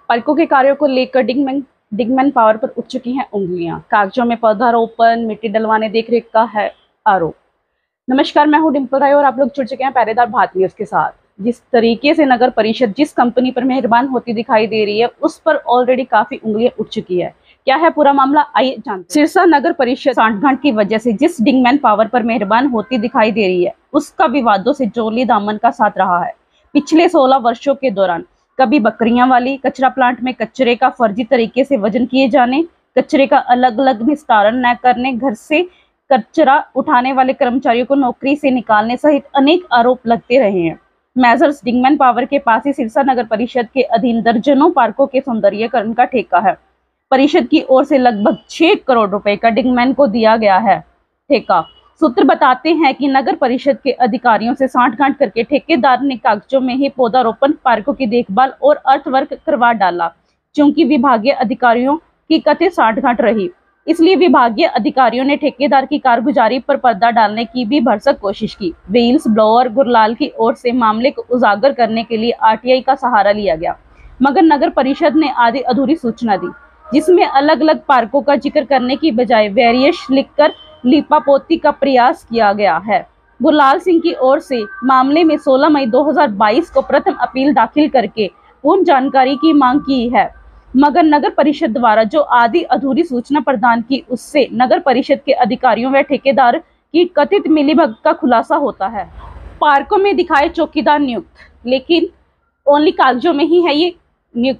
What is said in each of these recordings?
पार्कों के कार्यों को लेकर डिगमैन पावर पर उठ चुकी हैं उंगलियां। कागजों में पौधारोपण, मिट्टी डलवाने, देखरेख का है आरोप। नमस्कार, मैं हूं डिम्पल राय और आप लोग जुड़ चुके हैं पहरेदार भारत न्यूज के साथ। जिस तरीके से नगर परिषद जिस कंपनी पर मेहरबान होती दिखाई दे रही है, उस पर ऑलरेडी काफी उंगलियां उठ चुकी है। क्या है पूरा मामला, आइए जानते हैं। सिरसा नगर परिषद सांठगांठ की वजह से जिस डिगमैन पावर पर मेहरबान होती दिखाई दे रही है, उसका विवादों से जोली दामन का साथ रहा है। पिछले 16 वर्षों के दौरान कभी बकरियां वाली कचरा प्लांट में कचरे का फर्जी तरीके से वजन किए जाने, कचरे का अलग अलग निस्तारण न करने, घर से कचरा उठाने वाले कर्मचारियों को नौकरी से निकालने सहित अनेक आरोप लगते रहे हैं। मेजर्स डिगमैन पावर के पास ही सिरसा नगर परिषद के अधीन दर्जनों पार्कों के सौंदर्यीकरण का ठेका है। परिषद की ओर से लगभग 6 करोड़ रुपए का डिगमैन को दिया गया है ठेका। सूत्र बताते हैं कि नगर परिषद के अधिकारियों से सांठगांठ करके ठेकेदार ने कागजों में ही पौधारोपण, पार्कों की देखभाल और अर्थवर्क करवा डाला। चूंकि विभागीय अधिकारियों की कथित सांठगांठ रही, इसलिए विभागीय अधिकारियों ने ठेकेदार की कारगुजारी पर पर्दा डालने की भी भरसक कोशिश की। व्हील्स ब्लोअर गुरलाल की ओर से मामले को उजागर करने के लिए आरटीआई का सहारा लिया गया, मगर नगर परिषद ने आधी अधूरी सूचना दी, जिसमें अलग अलग पार्कों का जिक्र करने की बजाय वेरिएश लिखकर लीपापोती का प्रयास किया गया है। गुरलाल सिंह की ओर से मामले में 16 मई 2022 को प्रथम अपील दाखिल करके पूर्ण जानकारी की मांग की है, मगर नगर परिषद द्वारा जो आधी अधूरी सूचना प्रदान की, उससे नगर परिषद के अधिकारियों व ठेकेदार की कथित मिलीभगत का खुलासा होता है। पार्कों में दिखाए चौकीदार नियुक्त, लेकिन ओनली कागजों में ही है ये नियुक्त।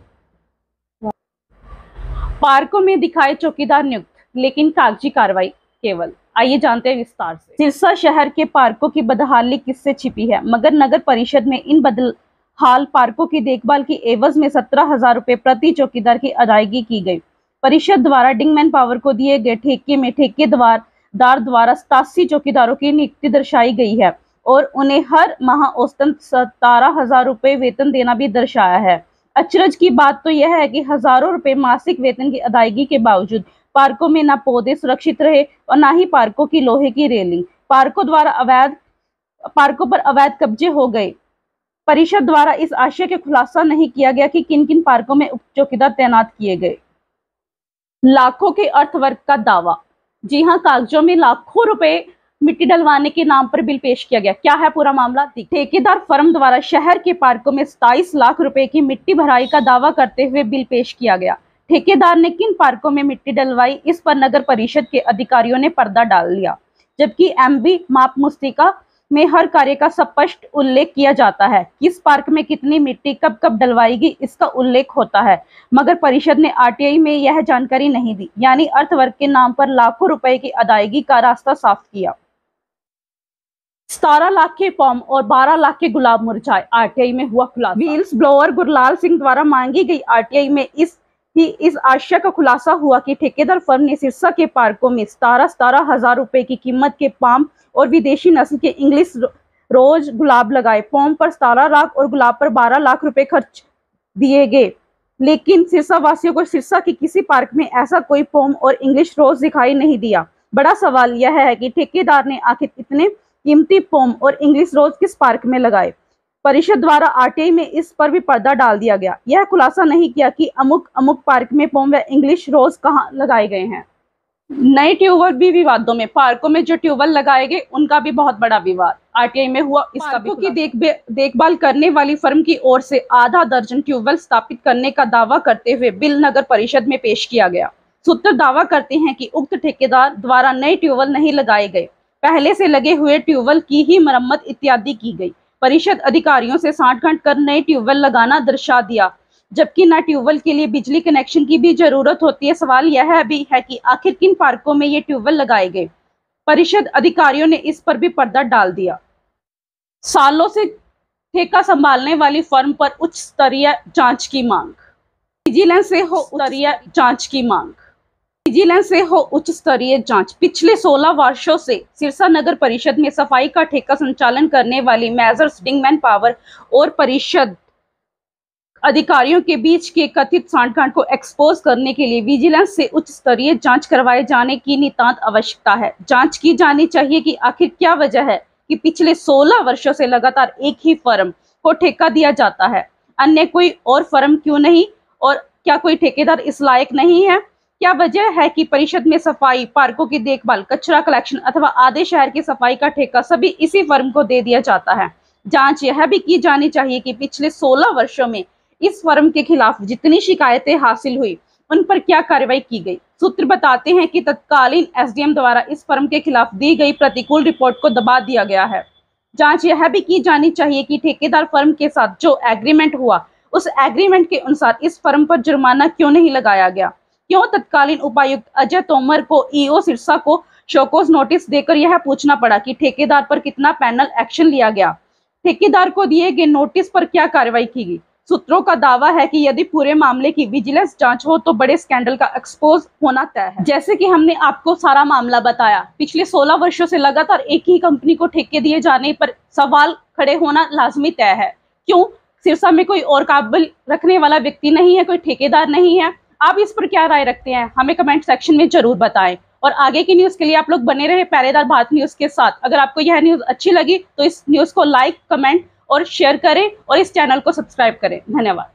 पार्कों में दिखाए चौकीदार नियुक्त, लेकिन कागजी कार्रवाई केवल। आइए जानते हैं विस्तार से। सिरसा शहर के पार्कों की बदहाली किससे छिपी है, मगर नगर परिषद में इन बदहाल पार्कों की देखभाल की एवज में 17,000 रुपए प्रति चौकीदार की अदायगी की गई। परिषद द्वारा डिगमैन पावर को दिए गए ठेके में ठेकेदार द्वारा 87 चौकीदारों की नियुक्ति दर्शाई गई है और उन्हें हर माह औसतन 17,000 रुपए वेतन देना भी दर्शाया है। अचरज की बात तो यह है कि हजारों रुपए मासिक वेतन की अदायगी के बावजूद पार्कों में न पौधे सुरक्षित रहे और न ही पार्कों की लोहे की रेलिंग। पार्कों पर अवैध कब्जे हो गए। परिषद द्वारा इस आशय के खुलासा नहीं किया गया कि किन किन पार्कों में उप चौकीदार तैनात किए गए। लाखों के अर्थवर्क का दावा। जी हां, कागजों में लाखों रुपए मिट्टी डलवाने के नाम पर बिल पेश किया गया। क्या है पूरा मामला? ठेकेदार फर्म द्वारा शहर के पार्कों में 27 लाख रुपए की मिट्टी भराई का दावा करते हुए बिल पेश किया गया। ठेकेदार ने किन पार्कों में मिट्टी डलवाई, इस पर नगर परिषद के अधिकारियों ने पर्दा डाल लिया, जबकि एमबी माप मुस्तिका में हर कार्य का स्पष्ट उल्लेख किया जाता है। किस पार्क में कितनी मिट्टी कब कब डलवाएगी, इसका उल्लेख होता है, मगर परिषद ने आरटीआई में यह जानकारी नहीं दी, यानी अर्थवर्क के नाम पर लाखों रुपए की अदायगी का रास्ता साफ किया। 17 लाख के फॉर्म और 12 लाख के गुलाब मुरझाए, आरटीआई में हुआ खुलासा। व्हील्स ब्लोअर गुरलाल सिंह द्वारा मांगी गई आरटीआई में इस आशय का खुलासा हुआ कि ठेकेदार फर्म ने सिरसा के पार्कों में 17,000 रुपए की कीमत के पाम और विदेशी नस्ल के इंग्लिश रोज गुलाब लगाए। पाम पर 17 लाख और गुलाब पर 12 लाख रुपए खर्च दिए गए, लेकिन सिरसा वासियों को सिरसा के किसी पार्क में ऐसा कोई पाम और इंग्लिश रोज दिखाई नहीं दिया। बड़ा सवाल यह है कि ठेकेदार ने आखिर इतने कीमती पाम और इंग्लिश रोज किस पार्क में लगाए। परिषद द्वारा आरटीआई में इस पर भी पर्दा डाल दिया गया। यह खुलासा नहीं किया कि अमुक पार्क में पाम व इंग्लिश रोज कहां लगाए गए हैं। नए ट्यूबवेल भी विवादों में। पार्कों में जो ट्यूबवेल लगाए गए, उनका भी बहुत बड़ा विवाद आरटीआई में हुआ। इसका भी देखभाल करने वाली फर्म की ओर से आधा दर्जन ट्यूबवेल स्थापित करने का दावा करते हुए बिल नगर परिषद में पेश किया गया। सूत्र दावा करते हैं कि उक्त ठेकेदार द्वारा नए ट्यूबवेल नहीं लगाए गए, पहले से लगे हुए ट्यूबवेल की ही मरम्मत इत्यादि की गई। परिषद अधिकारियों से सांठगांठ कर नए ट्यूबवेल लगाना दर्शा दिया, जबकि न ट्यूबवेल के लिए बिजली कनेक्शन की भी जरूरत होती है। सवाल यह भी है कि आखिर किन पार्कों में ये ट्यूबवेल लगाए गए। परिषद अधिकारियों ने इस पर भी पर्दा डाल दिया। सालों से ठेका संभालने वाली फर्म पर उच्च स्तरीय जांच की मांग। विजिलेंस से हो स्तरीय जांच की मांग। विजिलेंस से हो उच्च स्तरीय जांच। पिछले 16 वर्षों से सिरसा नगर परिषद में सफाई का ठेका संचालन करने वाली मेजर्स डिगमैन पावर और परिषद अधिकारियों के बीच के कथित सांठगांठ को एक्सपोज करने के लिए विजिलेंस से उच्च स्तरीय जांच करवाए जाने की नितांत आवश्यकता है। जांच की जानी चाहिए कि आखिर क्या वजह है कि पिछले 16 वर्षों से लगातार एक ही फर्म को ठेका दिया जाता है, अन्य कोई और फर्म क्यों नहीं, और क्या कोई ठेकेदार इस लायक नहीं है? क्या वजह है कि परिषद में सफाई, पार्कों की देखभाल, कचरा कलेक्शन अथवा आधे शहर की सफाई का ठेका सभी इसी फर्म को दे दिया जाता है? जांच यह भी की जानी चाहिए कि पिछले 16 वर्षों में इस फर्म के खिलाफ जितनी शिकायतें हासिल हुई उन पर क्या कार्रवाई की गई। सूत्र बताते हैं कि तत्कालीन एसडीएम द्वारा इस फर्म के खिलाफ दी गई प्रतिकूल रिपोर्ट को दबा दिया गया है। जांच यह भी की जानी चाहिए कि ठेकेदार फर्म के साथ जो एग्रीमेंट हुआ उस एग्रीमेंट के अनुसार इस फर्म पर जुर्माना क्यों नहीं लगाया गया। क्यों तत्कालीन उपायुक्त अजय तोमर को ईओ सिरसा को शोकॉज नोटिस देकर यह पूछना पड़ा कि ठेकेदार पर कितना पैनल एक्शन लिया गया। ठेकेदार को दिए गए नोटिस पर क्या कार्रवाई की गई। सूत्रों का दावा है कि यदि पूरे मामले की विजिलेंस जांच हो तो बड़े स्कैंडल का एक्सपोज होना तय है। जैसे कि हमने आपको सारा मामला बताया, पिछले 16 वर्षों से लगातार एक ही कंपनी को ठेके दिए जाने पर सवाल खड़े होना लाजमी तय है। क्यों सिरसा में कोई और काबिल रखने वाला व्यक्ति नहीं है, कोई ठेकेदार नहीं है? आप इस पर क्या राय रखते हैं, हमें कमेंट सेक्शन में जरूर बताएं। और आगे की न्यूज के लिए आप लोग बने रहे पहरेदार भारत न्यूज के साथ। अगर आपको यह न्यूज अच्छी लगी तो इस न्यूज को लाइक, कमेंट और शेयर करें और इस चैनल को सब्सक्राइब करें। धन्यवाद।